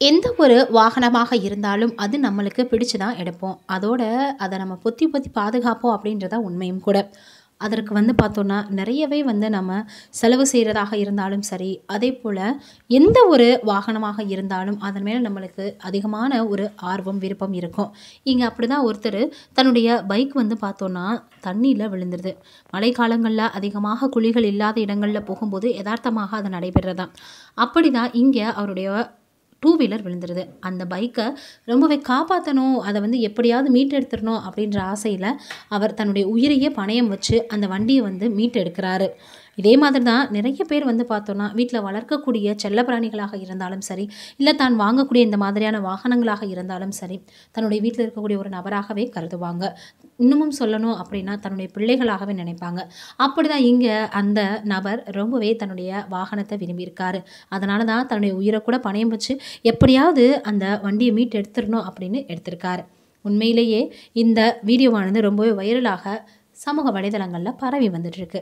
எந்த ஒரு வாகனமாக இருந்தாலும் அது நம்மளுக்கு பிடிச்சு தான் எடுப்போம். அதோட அத நம்ம பொத்தி பொத்தி பாதுகாப்போம் அப்படின்றது தான் உண்மையும் கூட. அதற்கு பார்த்தோன்னா, நிறையவே நம்ம செலவு செய்றதாக இருந்தாலும் சரி, அதேபோல எந்த ஒரு வாகனமாக இருந்தாலும் அதன் மேல நம்மளுக்கு அதிகமான ஒரு ஆர்வம், விருப்பம் இருக்கும். இங்க அப்படிதான் ஒருத்தரு தன்னுடைய பைக் பார்த்தோன்னா, தண்ணீல விழுந்துருது. மழைக்காலங்கள்ல அதிகமாக குழிகள் இல்லாத இடங்கள்ல போகும்போது எதார்த்தமாக அது நடைபெறதான். அப்படிதான் இங்க அவருடைய டூ வீலர் விழுந்துருது. அந்த பைக்க ரொம்பவே காப்பாத்தணும். அத எப்படியாவது மீட்டெடுத்துறணும் அப்படின்ற ஆசையில, அவர் தன்னுடைய உயிரையே பணயம் வச்சு அந்த வண்டிய மீட்டெடுக்கிறாரு. இதே மாதிரி தான் நிறைய பேர் பார்த்தோம்னா, வீட்ல வளர்க்கக்கூடிய செல்லப்பிராணிகளாக இருந்தாலும் சரி, இல்ல தான் வாங்கக்கூடிய இந்த மாதிரியான வாகனங்களாக இருந்தாலும் சரி, தன்னுடைய வீட்ல இருக்கக்கூடிய ஒரு நபராகவே கருதுவாங்க. இன்னமும் சொல்லணும் அப்படின்னா, தன்னுடைய பிள்ளைகளாகவே நினைப்பாங்க. அப்படிதான் இங்க அந்த நபர் ரொம்பவே தன்னுடைய வாகனத்த விரும்பியிருக்காரு. அதனால தான் தன்னுடைய உயிர கூட பணயம் வச்சு எப்படியாவது அந்த வண்டிய மீட்டு எடுத்துறணும் அப்படின்னு எடுத்திருக்காரு. உண்மையிலேயே இந்த வீடியோவானது ரொம்பவே வைரலாக சமூக வலைதளங்கள்ல பரவி வந்துட்டு இருக்கு.